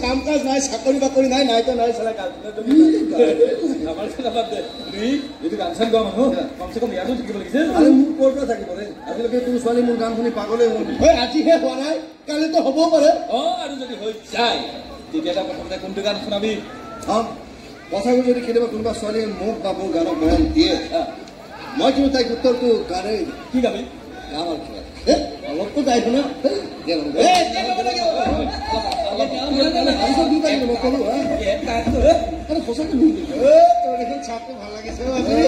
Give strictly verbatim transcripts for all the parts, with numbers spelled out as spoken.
কাম কাজ নাই চাকৰি বাকৰি নাই নাই তো নাই চলা কাজ আমাৰ কথা দে তুমি যদি গান চান গাও মানুহ কমসে কম ইয়াতো থাকিব লাগিছে আরে মোৰ কোৰটো থাকিব ৰে আজিলৈকে তোৰ ছোৱালী মোৰ গান শুনি পাগলে হ'ল হয় আজিহে হোৱা নাই কালি তো হ'ব পাৰে অ আৰু যদি হৈ যায় তেতিয়া প্ৰথমতে কোনটো গান শুনাবি অ কথাবোৰ যদি কেতিয়াবা কোনোবা ছোৱালীয়ে মোক বা মোৰ গানক মৰম দিয়ে মই কিন্তু তাইক উত্তৰটো গানে কি গাবি গাম আৰু অলপতো গাই শুনা ছাপটো ভাল লাগিছে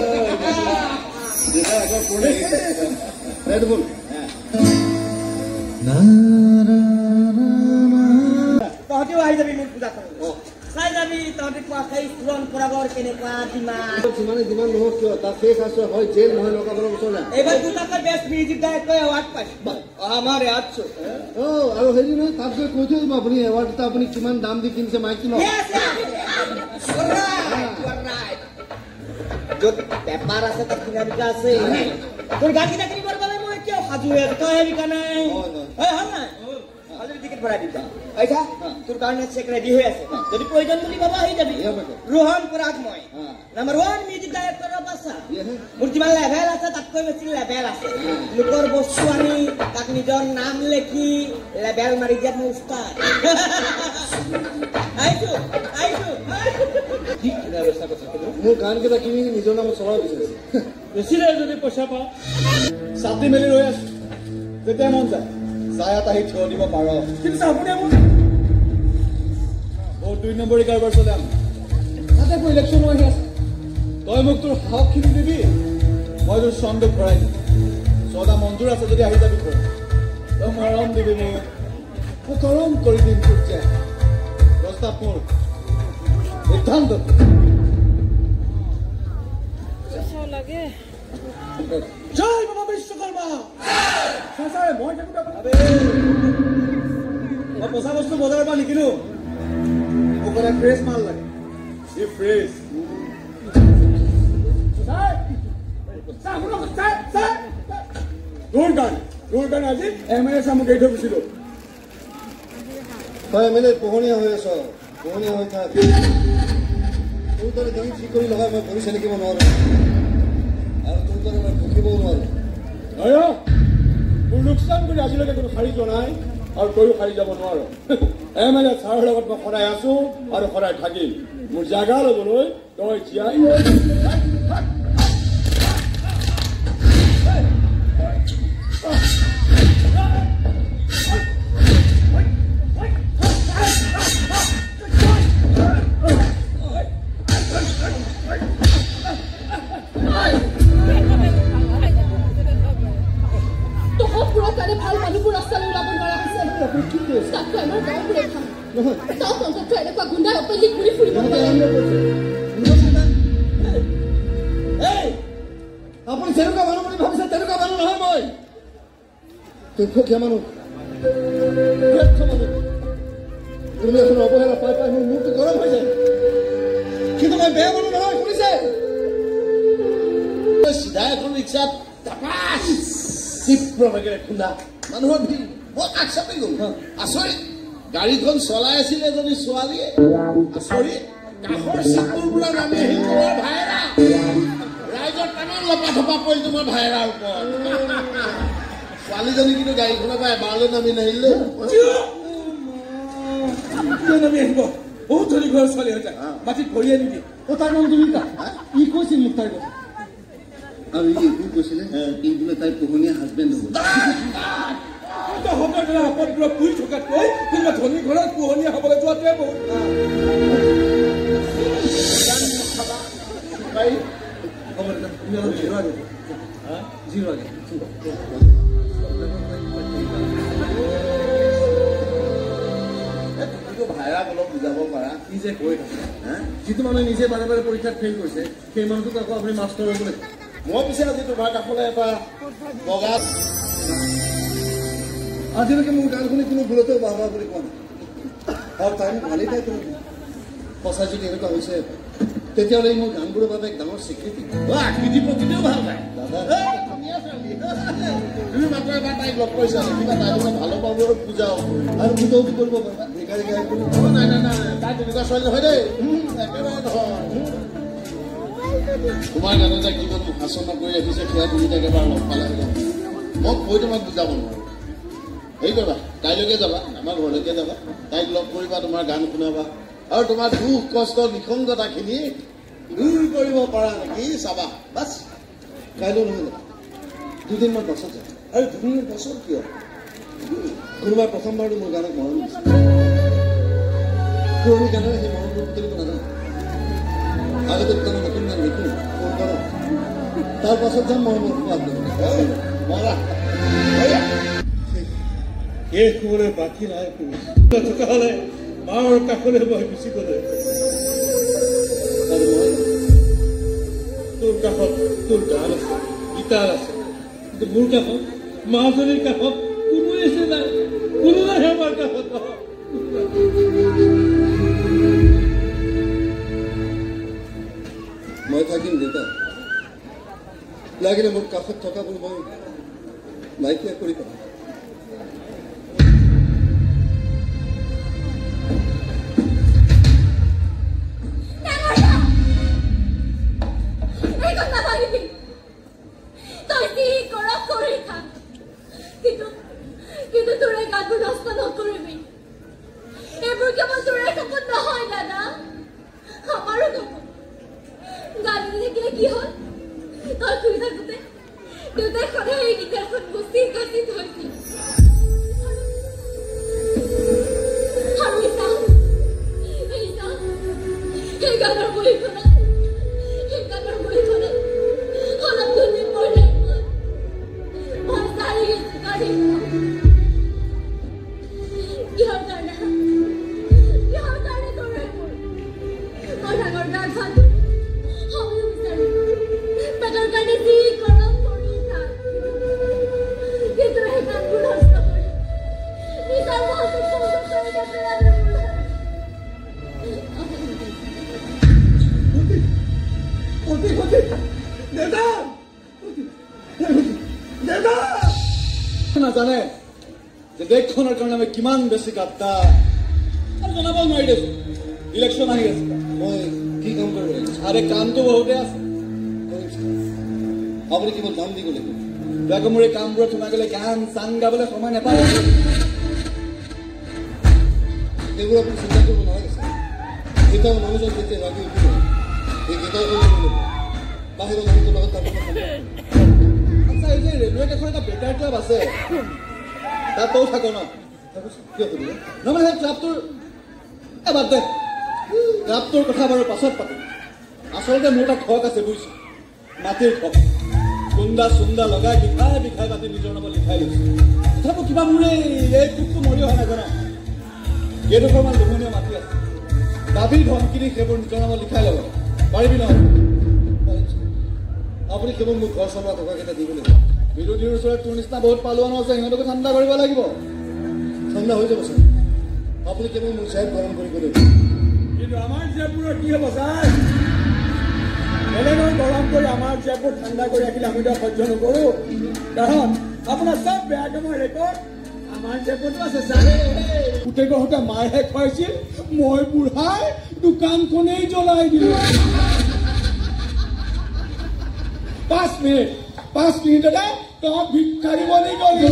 তহঁতিও আহি যাবি মোক পূজা কৰিব চাই যাবি তহঁতি কোৱা সেই পুৰণ পৰাগৰ কেনেকুৱা যিমান যিমানে যিমান নহওক কিয় তাৰ শেষ আছে হয় জেল নহয় লগাবলৈ বছৰ এইবাৰ দুটাকৈ বেষ্ট মিউজিক ডাইৰেক্টৰ এৱাৰ্ড পাইছে আমাৰ এৱাৰ্ড অ আৰু হেৰি নহয় তাত গৈ কৈ থৈ দিব আপুনি এৱাৰ্ড এটা আপুনি কিমান দাম দি কিনিছে মাইক ন য'ত পেপাৰ আছে তাত কিনা বিকা আছে তোৰ গান কিনা কিনিব পালে মই কিয় সাজু হৈ আছো তই বিকা নাই হয় হয় নাই আজি টিকেট ভৰাই দিবা আইছা তোৰ কাৰণে চেক ৰেডি হৈ আছে যদি প্ৰয়োজন বুলি বাবা আহি যাবি ৰোহন পৰাগ মই নাম্বাৰ ওৱান মিউজিক ডাইৰেক্টৰ বাছা মোৰ যিমান লেভেল আছে তাতকৈ বেছি লেভেল আছে লোকৰ বস্তু আনি তাক নিজৰ নাম লিখি লেভেল মাৰি দিয়াত মোৰ উস্তাদ আইছো আইছো কি কিনা ব্যৱস্থা কৰিছে মোৰ গান কেইটা কিনি নিজৰ নামত চলাব বিচাৰিছে বেছি নাই যদি পইচা পাওঁ চাপি মেলি ৰৈ আছো যেতিয়া মন যায় সায়াত আহি থিয় দিব পাৰ কিন্তু আপুনি ভোট দুই নম্বৰী কাৰবাৰ চলাম তাতে আকৌ ইলেকশ্যনো আহি আছে তই মোক তোৰ সাহসখিনি দিবি মই তোৰ চন্দক ভৰাই দিম চদা মঞ্জুৰ আছে যদি আহি যাবি তই তই মৰম দিবি মোক গৰম কৰি দিম তোৰ যে প্ৰস্তাৱ মোৰ সিদ্ধান্ত লাগে জয় বাবা বিশ্বকৰ্মা মই পচা বস্তু বজাৰৰ পৰা নিকিনো মোক এটা ফ্ৰেছ মাল লাগে এই ফ্ৰেছ তোৰ গান তোৰ গান আজি এম এল এ চামুক এৰি থৈ গৈছিলো তই এম এল এ পোহনীয়া হৈ আছ পোহনীয়া হৈ থাক তোৰ দৰে গান ঠিক কৰি লগাই মই ভৰি চেলিকিব নোৱাৰো আৰু তোৰ দৰে মই ঢুকিবও নোৱাৰো মোৰ লোকচান কৰি আজিলৈকে কোনো শাৰী যোৱা নাই আৰু তইও শাৰী যাব নোৱাৰ এম এল এ ছাৰৰ লগত মই সদায় আছো আৰু সদায় থাকিম মোৰ জাগা ল'বলৈ তই জীয়াই আপুনি যেনেকুৱা মানুহ বুলি ভাবিছে তেনেকুৱা মানুহ নহয় মই দুখীয়া মানুহ তুমি এখন অৱহেলা পাই পাই মোৰ মূৰটো গৰম হৈ যায় কিন্তু মই বেয়া মানুহ নহয় শুনিছে চিধা এখন ৰিক্সাত তীব্ৰ বেগেৰে খুন্দা মানুহৰ ভিৰ বৰ আকচাপি গ'ল আচৰিত গাড়ীখন চলাই আছিলে এজনী ছোৱালীয়ে আচৰিত কাষৰ চিকুৰ বোলা নামি আহি তোমাৰ ভাইৰা ৰাইজৰ টানৰ লপা থপা পৰি তোমাৰ ভাইৰাৰ ওপৰত ছোৱালীজনী কিন্তু গাড়ীখনৰ পৰা এবাৰলৈ নামি নাহিলে নামি আহিব বহুত ধনী ঘৰৰ ছোৱালী হৈ যায় মাটিত ভৰি আনি দিয়ে অ তাৰ নাম দুৰ্গা ই কৈছিল মোক তাই কথা আৰু ই এইটো কৈছিলে ই বোলে তাইৰ পোহনীয়া হাজবেণ্ড হ'ব সকলোবোৰক পুৰি থকাতকৈ কোনোবা ধনী ঘৰত পোহনীয়া হ'বলৈ যোৱাটোৱে বহুত ভাইৰা অলপ বুজাব পাৰা কি যে কৈ থাকে যিটো মানুহে নিজে বাৰে বাৰে পৰীক্ষাত ফেইল কৰিছে সেই মানুহটোক আকৌ আপুনি মাষ্টৰ হ'বলৈ মই পিছে আজি তোমাৰ কাষলৈ এটা বগা আজিলৈকে মোৰ গান শুনি কোনো ভুলতেও বাহ বাহ বুলি কোৱা নাই আৰু তাই মোক ভালেই পাই কোনো সঁচা যদি এনেকুৱা হৈছে তেতিয়াহ'লে মোৰ গানবোৰৰ বাবে এক ডাঙৰ স্বীকৃতি আকৃতি প্ৰকৃতিও ভাল পায় দাদা তুমি মাত্ৰ এবাৰ তাইক লগ কৰিছা কিবা তাই ভালো পাব পূজাও আৰু পূজাও কৰিব পাৰিবা ভিকাৰী গাই বুলি নাই নাই নাই তাই তেনেকুৱা ছোৱালী নহয় দেই একেবাৰে নহয় তোমাৰ গানে যে কিমান মোক শাসন কৰি ৰাখিছে সেয়া তুমি তাক এবাৰ লগ পালে মই কৈ তোমাক বুজাব নোৱাৰো হেৰি কৰিবা কাইলৈকে যাবা আমাৰ ঘৰলৈকে যাবা তাইক লগ কৰিবা তোমাৰ গান শুনাবা আৰু তোমাৰ দুখ কষ্ট নিসংগতাখিনি দূৰ কৰিব পাৰা নেকি চাবা বাছ কাইলৈ নহয় যাবা দুদিনমান পাছত যাবা আৰু দুদিনমান পাছত কিয় কোনোবাই প্ৰথমবাৰটো মোৰ গানক মৰম দিছে পুৰণি গানেৰে সেই মৰমটো বুটলিব নাজানো আগতে দুটামান নতুন গান লিখো ফোন কৰোঁ তাৰ পাছত যাম মৰমৰ সোৱাদ মৰা শেষ হ'বলৈ বাকী নাই থকা হ'লে মাৰ কাষলৈ মই গুচি গ'লে তোৰ কাষত তোৰ গান আছে গীটাৰ আছে কিন্তু মোৰ কাষত মাজনীৰ কাষত কোনো আছে নাই কোনো নাই আমাৰ কাষত মই থাকিম দেউতা লাগিলে মোৰ কাষত থকা বুলি মই নাইকিয়া কৰি পাম নাজানে যে দেশখনৰ কাৰণে আমি কিমান বেছি গাদ্দা আৰু জনাব নোৱাৰি দেছো ইলেকশ্যন আহি আছে মই কি কাম কৰিব লাগিব আৰে কামটো বহুতে আছে আপুনি কিমান দাম দিব লাগিব বেগৰ মোৰ এই কামবোৰত সোমাই গ'লে গান চান গাবলৈ সময় নাপায় সেইবোৰ আপুনি চিন্তা কৰিব নালাগে এতিয়া মানুহজন যেতিয়া লাগি উঠিব এই গীটাৰ বাহিৰৰ মানুহটোৰ লগত আচ্ছা এই যে ৰেলৱে কাষৰ এটা বেটাৰ ক্লাব আছে তাত তও থাক ন কিয় সুধিলে নহয় সেই ক্লাবটোৰ এ বাদ দে ক্লাবটোৰ কথা বাৰু পাছত পাতিম আচলতে মোৰ এটা খক আছে বুজিছো মাটিৰ খক কুন্দা চুন্দা লগাই বিঘাই বিঘাই মাটি নিজৰ নামত লিখাই লৈছো তথাপিও কিবা মোৰ এই কোকটো মৰি অহা নাজানো কেইডোখৰমান দুমনীয়া মাটি আছে দাবীৰ ধমকি দি সেইবোৰ নিজৰ নামত লিখাই ল'ব পাৰিবি নহয় আপুনি কেৱল মোক ঘৰ চলোৱা টকাকেইটা দিব লাগিব বিৰোধীৰ ওচৰত তোৰ নিচিনা বহুত পালোৱানো আছে সিহঁতকো ঠাণ্ডা কৰিব লাগিব ঠাণ্ডা হৈ যাব ছাৰ আপুনি কেৱল মোৰ চাইড গৰম কৰিব লাগিব কিন্তু আমাৰ জেপুৰৰ কি হ'ব ছাৰ বেলেগৰ গৰম কৰি আমাৰ জেপুৰ ঠাণ্ডা কৰি ৰাখিলে আমি তো সহ্য নকৰোঁ কাৰণ আপোনাৰ চব বেয়া কামৰ ৰেকৰ্ড আমাৰ জেপুৰটো আছে ছাৰ পুতেকহঁতে মাৰহে খুৱাইছিল মই বুঢ়াই দোকানখনেই জ্বলাই দিলোঁ পাঁচ মিনিট পাঁচ মিনিটতে তই ভিক্ষাৰী বনি গলি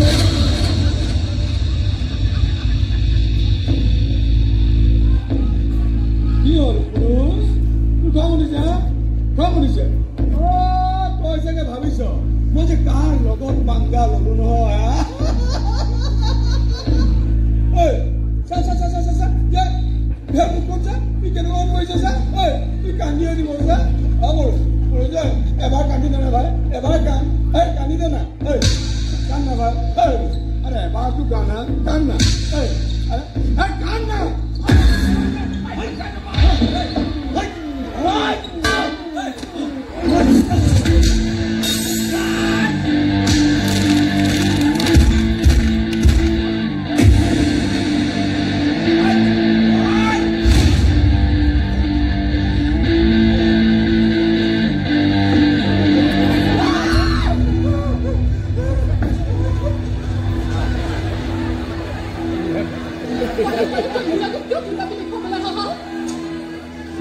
কি হ'ল পুৰুষ তোৰ খং উঠিছে খং উঠিছে অ তই চাগে ভাবিছ মই যে কাৰ লগত পাংগা ললো নহয় ঐ চা চা চা চা চা ক'ত চা তুই কেনেকুৱা কৰিছ চা ঐ তুই কান্দি দিব চা হ'ব এবাৰ কান্দি দে না ভাই এবাৰ কান এই কান্দি দে না এই কান না ভাই এই আরে এবাৰ তো গানা কান না এই আরে এই কান না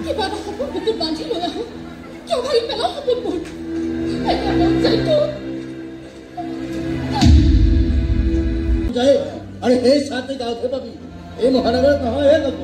কিবা এটা সপোন বুকুত বান্ধি লৈ আহোঁ কিয় ভাঙি পেলাওঁ সপোনবোৰ এতিয়া মন যায়তো যায় আৰু সেই চাহতে গাঁৱতহে পাবি এই মহানগৰত নহয় হে লগ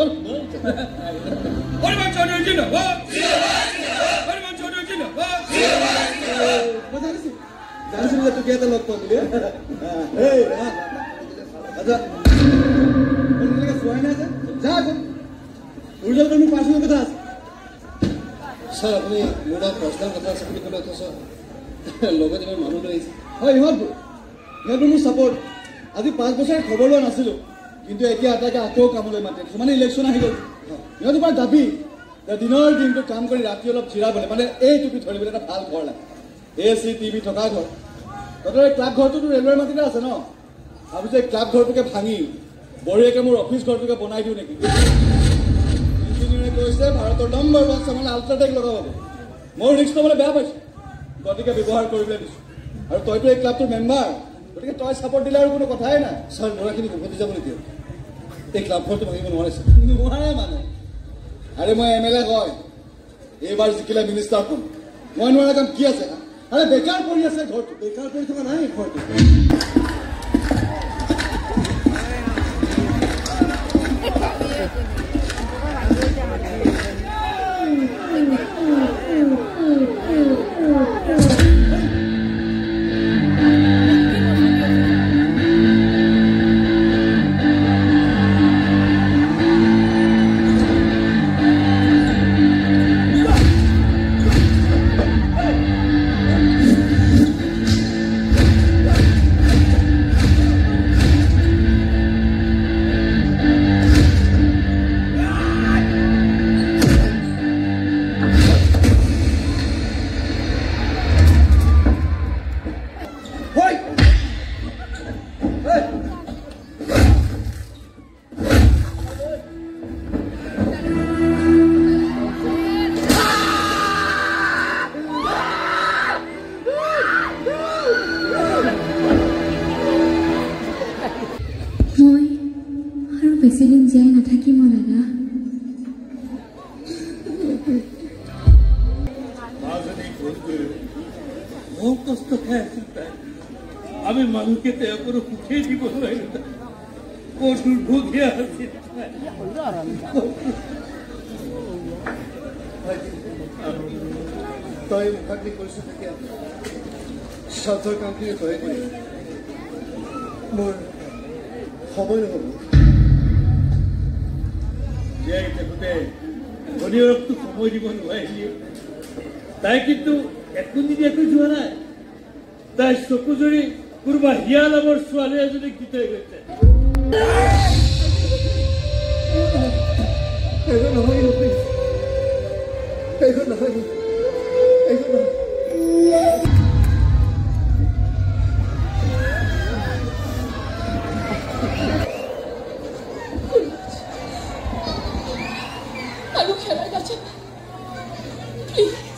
হনুমান চৌধুৰী জিন্দাবাদ হনুমান চৌধুৰী জিন্দাবাদ মই জানিছোঁ জানিছিলোঁ যে তোকে এটা লগ পোৱা বুলি এই আচ্ছা চোৱাই নাই যে যা আকৌ উৰ্জল কোনো পাৰ্চনেল কথা আছে ছাৰ আপুনি মোৰ লগত পাৰ্চনেল কথা আছে বুলি ক'লে অথচ লগত ইমান মানুহ লৈ আহিছে হয় ইহঁতবোৰ ইহঁতবোৰ মোৰ ছাপৰ্ট আজি পাঁচ বছৰ খবৰ লোৱা নাছিলোঁ কিন্তু এতিয়া আটাইকে আকৌ কামলৈ মাতি আছোঁ মানে ইলেকশ্যন আহি গ'ল ইহঁত তোমাৰ দাবী যে দিনৰ দিনটো কাম কৰি ৰাতি অলপ জিৰাবলৈ মানে এই টুপি ধৰিবলৈ এটা ভাল ঘৰ লাগে এ চি টিভি থকা ঘৰ তহঁতৰ এই ক্লাব ঘৰটোতো ৰেলৱেৰ মাটিতে আছে ন ভাবিছোঁ এই ক্লাব ঘৰটোকে ভাঙি বঢ়িয়াকৈ মোৰ অফিচ ঘৰটোকে বনাই দিওঁ নেকি ইঞ্জিনিয়াৰে কৈছে ভাৰতৰ নম্বৰ ওৱান চামানে আল্ট্ৰাটেক লগাব মোৰ ৰিক্স ল'বলৈ বেয়া পাইছোঁ গতিকে ব্যৱহাৰ কৰিবলৈ দিছোঁ আৰু তইতো এই ক্লাবটোৰ মেম্বাৰ গতিকে তই ছাপৰ্ট দিলে আৰু কোনো কথাই নাই ছাৰ ল'ৰাখিনি উভতি যাব নিদিয়ক এই ক্লাব ঘৰটো ভাঙিব নোৱাৰিছে নোৱাৰে মানে আৰে মই এম এল এ হয় এইবাৰ জিকিলে মিনিষ্টাৰ হ'ম মই নোৱাৰা কাম কি আছে আৰে বেকাৰ পৰি আছে ঘৰটো বেকাৰ পৰি থকা নাই ঘৰটো বেছিদিন জীয়াই নাথাকিম দাদা বহুত কষ্ট খাই আছিল তাই আমি মানুহকে তেওঁ কোনো সুখেই দিব নোৱাৰিলো ক'ত দুৰ্ভোগীয়া আছিল তই মুখাগ্নি কৰিছ তেতিয়া স্বাৰ্থৰ কামখিনি তই কৰি মোৰ সময় নহ'ব জীয়াই থাকোঁতে ধনীৰকটো সময় দিব নোৱাৰিলি তাই কিন্তু একো নিদিয়াকৈ যোৱা নাই তাই চকু জুৰি কোনোবা হিয়া নামৰ ছোৱালী এজনীক দি থৈ গৈছে এইটো নহয় এইটো নহয় এইটো নহয় আৰু খেলাই নাছিল প্লিজ